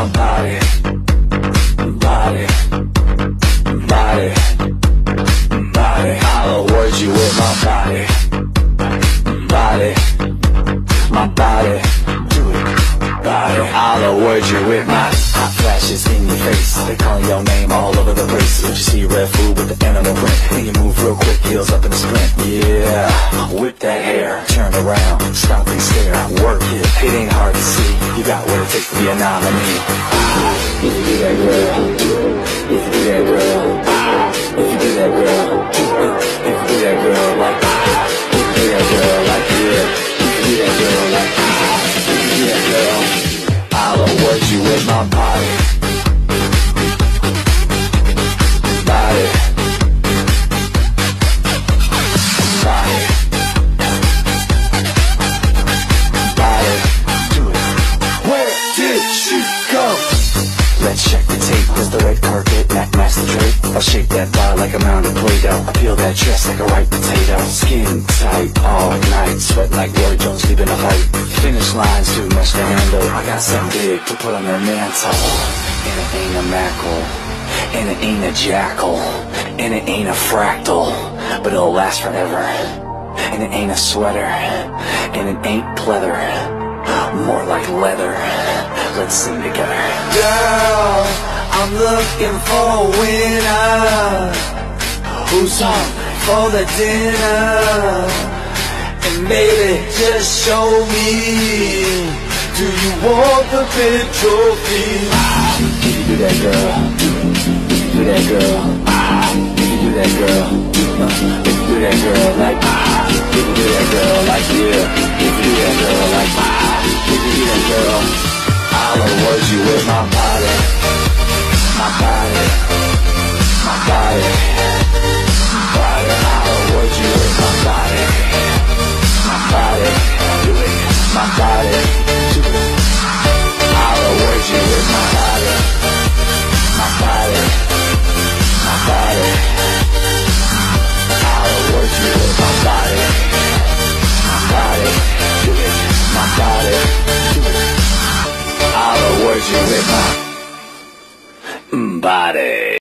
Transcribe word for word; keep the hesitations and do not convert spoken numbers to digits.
my body, body, body, body. I'll award you with my body, body, my body, do it, body. I'll award you with my hot flashes in your face. They calling your name all over the place. If you see red food with the animal print, and you move real quick, heels up in a sprint. Yeah, whip that hair, turn around, stop and stare, work it. It ain't hard to see. You got what it takes to be a nominee. If you do that, girl. If you do that, girl. If you do that, girl. If you do that, girl, like if you do that, girl, like yeah. If you do that, girl, like if you do that, girl, I'll award you with my body, body, body, body. Do it. Where did she go? Let's check the tape. Does the red carpet match match the drape? I'll shake that bar like a mound of Play-Doh. I peel that dress like a ripe potato. Skin tight all night, sweat like Roy Jones leaving a fight. Finish lines too much to handle. I got something big to put on their mantle. And it ain't a mackerel, and it ain't a jackal, and it ain't a fractal, but it'll last forever. And it ain't a sweater, and it ain't pleather, more like leather. Let's sing together. Girl, I'm looking for a winner who's home for the dinner. And baby, just show me, do you want the big trophy? If you do that, girl, if you do that, girl, if you do that, girl, if you do that, girl, like, if you do that, girl, like, yeah.